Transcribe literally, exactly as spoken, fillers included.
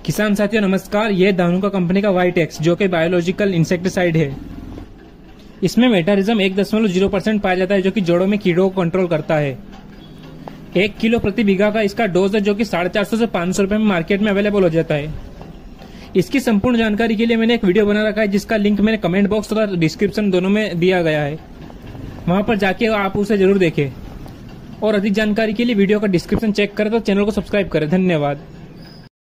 किसान साथियों नमस्कार। ये धानुका कंपनी का वाइटेक्स जो कि बायोलॉजिकल इंसेक्टिसाइड है। इसमें मेटारिज्म एक दशमलव जीरो परसेंट पाया जाता है जो कि जड़ों में कीड़ों को कंट्रोल करता है। एक किलो प्रति बीघा का इसका डोज है जो कि साढ़े चार सौ से पाँच सौ रुपए में मार्केट में अवेलेबल हो जाता है। इसकी संपूर्ण जानकारी के लिए मैंने एक वीडियो बना रखा है जिसका लिंक मैंने कमेंट बॉक्स तथा डिस्क्रिप्शन दोनों में दिया गया है, वहां पर जाके आप उसे जरूर देखें। और अधिक जानकारी के लिए वीडियो का डिस्क्रिप्शन चेक करें तो चैनल को सब्सक्राइब करें। धन्यवाद।